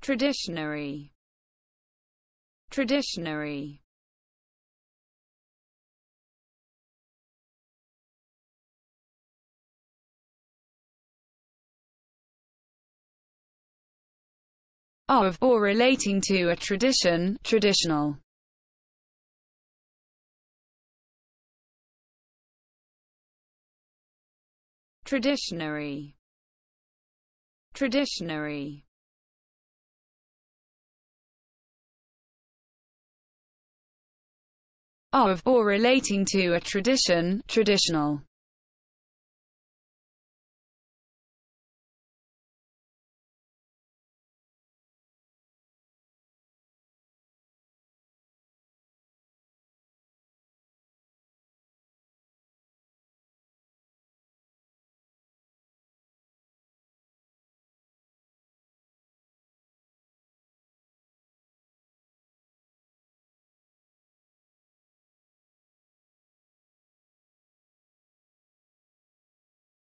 Traditionary. Traditionary. Of or relating to a tradition, traditional. Traditionary. Traditionary. Of or relating to a tradition, traditional.